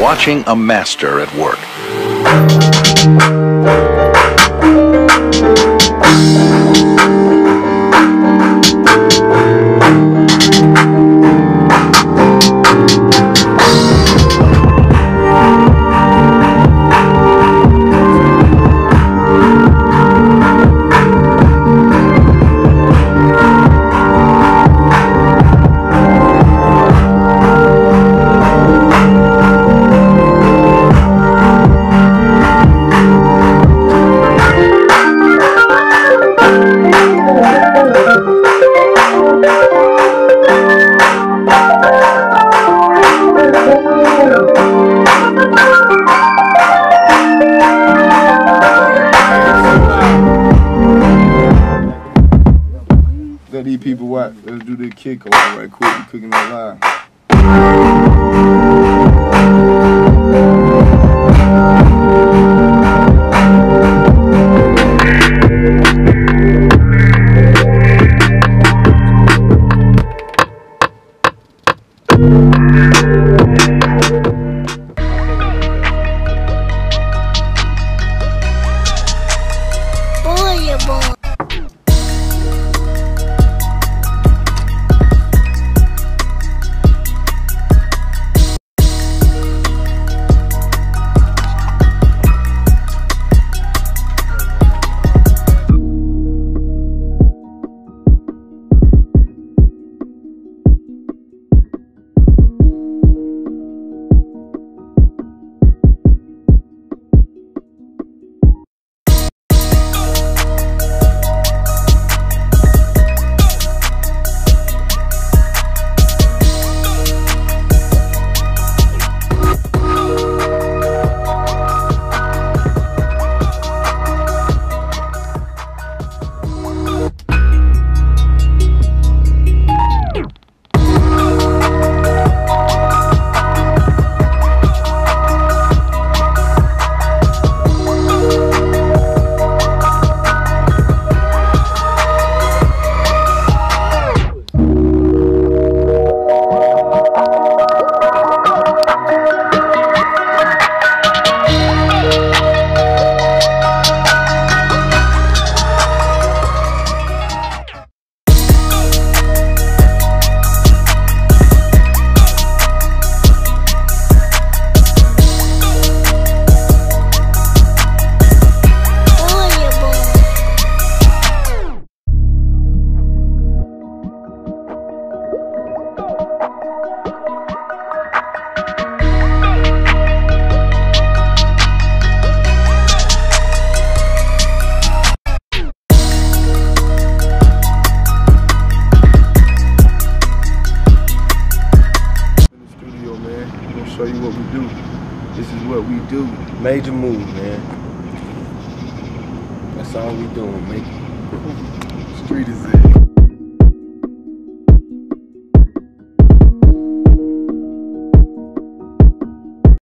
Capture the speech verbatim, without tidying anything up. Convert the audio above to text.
watching a master at work. Let these people watch. Let's do the kick over right quick. We're cooking that live. Show you what we do. This is what we do. Major move, man. That's all we doing, make it. Street is it.